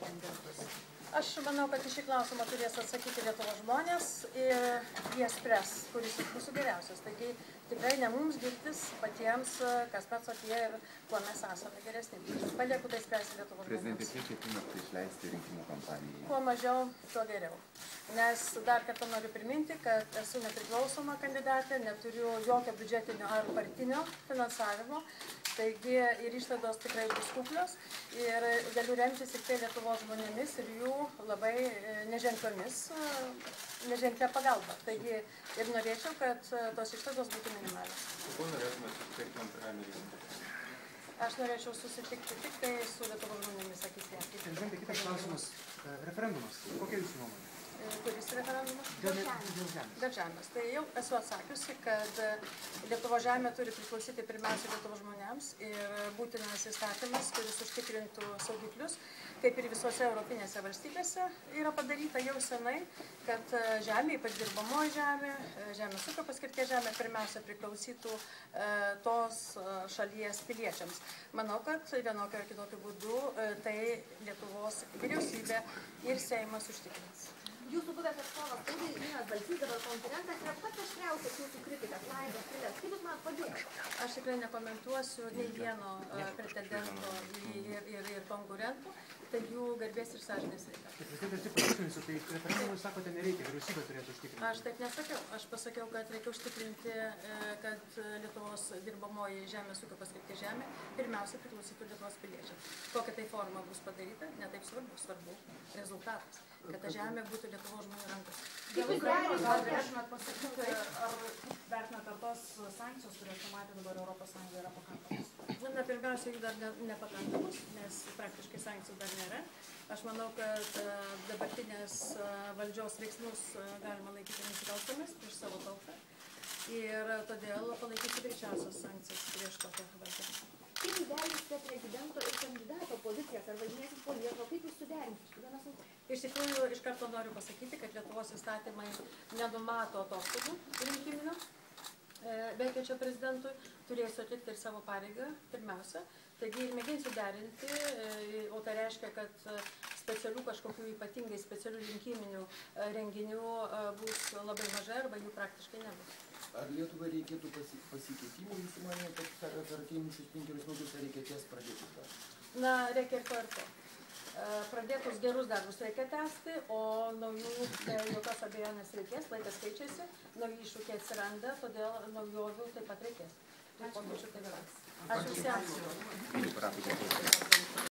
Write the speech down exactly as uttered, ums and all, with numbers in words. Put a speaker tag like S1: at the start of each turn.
S1: pretendentus?
S2: Aš manau, kad į šį klausimą turės atsakyti Lietuvos žmonės ir jie spręs, kuris iš mūsų geriausias. Taigi tikrai ne mums girtis patiems, kas pats atėjo ir kuo mes esame geresni. Palieku tai spręsti Lietuvos žmonėms.
S3: Prezidentė, kiek ketinate išleisti rinkimų kampanijai?
S2: Kuo mažiau, tuo geriau. Nes dar kartą noriu priminti, kad esu nepriklausoma kandidatė, neturiu jokio biudžetinio ar partinio finansavimo. Taigi ir išlaidos tikrai bus kuklios ir galiu remtis tik tai Lietuvos žmonėmis ir jų labai neženkliomis, neženklia pagalba. Taigi ir norėčiau, kad tos išlaidos būtų minimalios.
S3: Ko norėtumėte susitikti antrajame rinkimų?
S2: Aš norėčiau susitikti tik tai su Lietuvos žmonėmis, sakysime.
S4: Prezidentė, kitas klausimas. Referendumas. Kokia jūsų nuomonė?
S2: Kuris referendumas?
S4: Dėl žemės.
S2: Dėl žemės. Tai jau esu atsakiusi, kad Lietuvos žemė turi priklausyti pirmiausia Lietuvos žmonėms ir būtinas įstatymas, kuris užtikrintų saugiklius, kaip ir visose europinėse valstybėse yra padaryta jau senai, kad žemė, ypač dirbamoji žemė, žemės ūkio paskirties žemė, pirmiausia priklausytų tos šalies piliečiams. Manau, kad vienokio ar kitokio būdu tai Lietuvos vyriausybė ir Seimas užtikrins.
S1: Jūsų buvęs atstovas spaudai Linas Balsys, dabar konkurentas, yra pats aštriausias jūsų kritikas, Laidas Vilės. Kaip jūs man padės?
S2: Aš tikrai nekomentuosiu nei vieno pretendento ir, ir, ir konkurentų, tai jų garbės ir sąžinės reikia.
S4: Prezidentė, aš tik patikslinsiu, tai referendumui sakote nereikia, vyriausybė turėtų užtikrinti.
S2: Aš taip nesakiau. Aš pasakiau, kad reikia užtikrinti, kad Lietuvos dirbamoji žemės ūkio paskirties žemė pirmiausia priklausytų Lietuvos piliečiams. Kokia tai forma bus padaryta, ne taip svarbu, svarbu rezultatas, kad ta žemė būtų Lietuvos žmonių rankose.
S1: Kaip jūs galėtumėte
S5: pasakyti, ar vertinate, ar tos sankcijos, kurios numatė dabar Europos Sąjunga, yra pakankamos?
S2: Na, pirmiausia, jų dar ne, nepakankamos, nes praktiškai sankcijų dar nėra. Aš manau, kad dabartinės valdžios veiksmus galima laikyti nusikalstamis prieš savo tautą ir todėl palaikysiu greičiausias sankcijas prieš tokią valdžią.
S1: Kaip jūs derinsite prezidento ir kandidato pozicijas, ar važinėsit po Lietuvą, kaip jūs suderinsite?
S2: Iš tikrųjų, iš karto noriu pasakyti, kad Lietuvos įstatymai nenumato atostogų rinkiminių. Veikiančio prezidentui turėsiu atlikti ir savo pareigą pirmiausia. Taigi ir mėginsiu derinti, o tai reiškia, kad specialių kažkokių ypatingai specialių rinkiminių renginių bus labai mažai arba jų praktiškai nebus.
S6: Ar Lietuvai reikėtų pasikeitimų, jūsų manė, kad per ateinančius penkerius metus reikia ties pradėti dar?
S2: Na, reikia ir to ir to. Pradėtus gerus darbus reikia tęsti, o naujų jokios abejonės reikės, laikas keičiasi, nauji iššūkiai atsiranda, todėl naujovių taip pat reikės. Ačiū. Ačiū visiems.